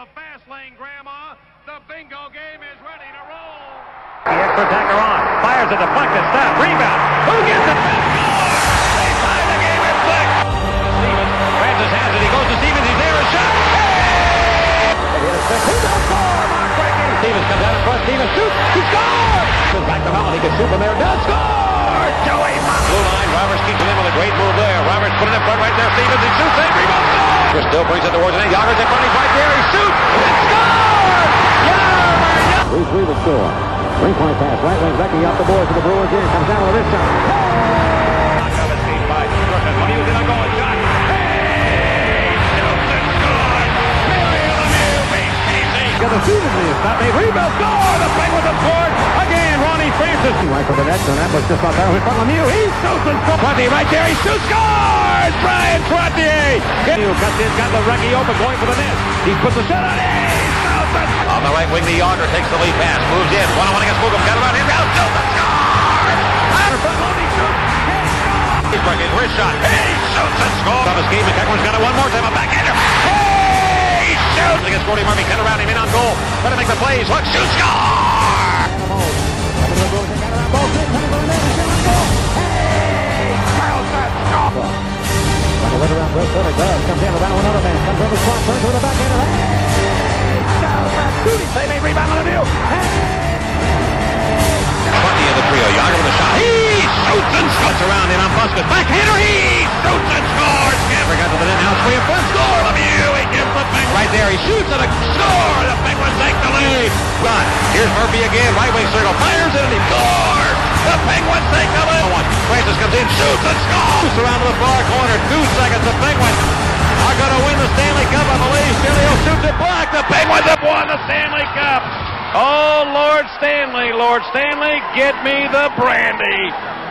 the fast lane, Grandma. The bingo game is ready to roll. The extra attacker on. Fires a deflected step. Rebound. Who gets it? They tie the game at 6. Stevens grabs his hands and he goes to Stevens. He's there. A shot. Hey! Who does score? Mark Breaking. Stevens comes out in front. Stevens shoots. He scores. Goes back to Holland. He can shoot from there. Does score. Joey Motley. Blue line. Roberts keeps it in with a great move there. Roberts put it in front right there. Stevens. He shoots. They rebound. Chris still brings it towards the net. Yoggers in front. He's right there. He shoots. And scores. 3-3 the score. Three-point pass. Right wing Becky off the board to the Brewers. Here comes down with this shot. Knocked out of speed by Griffin. When he was in a goal shot. Hey! Shoots and scores. Mario Lemieux beats Casey. Got the Stevens lead. Not made. Rebound. Score. The Penguins have scored. Again, Ronnie Francis. Right for the net. And that was just off there. In front of Lemieux. He shoots and scores. Trottier right there. He shoots. Scores. Brian Trottier. Cuts in. Got the Recchi open. Going for the net. He puts the shot on. On the right wing, the Yager takes the lead pass, moves in, one-on-one against Mugam, got it on him, now Tilton scores! He's breaking wrist shot, he shoots and scores! On the skate, McEachran's got it one more time, a backhander, he shoots! Against Gordy Murphy, cut around him, in on goal, trying to make the plays, look, shoot, score! Look around, Bill Center does, comes in around another man, comes over the front, turns to the backhander, They may rebound on the view. 20 of the trio. Yager with a shot. He shoots and scores around in on Busquets. Backhander. He shoots and scores. Scamper got to the net. Now it's free in front. Score. Lemieux. He gives the Penguins. Right there. He shoots and a score. The Penguins take the lead. But here's Murphy again. Right wing circle. Fires it and he scores. The Penguins take the lead. Francis comes in. Shoots and scores. Around to the far corner. 2 seconds. The Penguins are going to win the Stanley Cup, I believe. Stelio shoots it black. The Penguins have won the Stanley Cup. Oh, Lord Stanley, get me the brandy.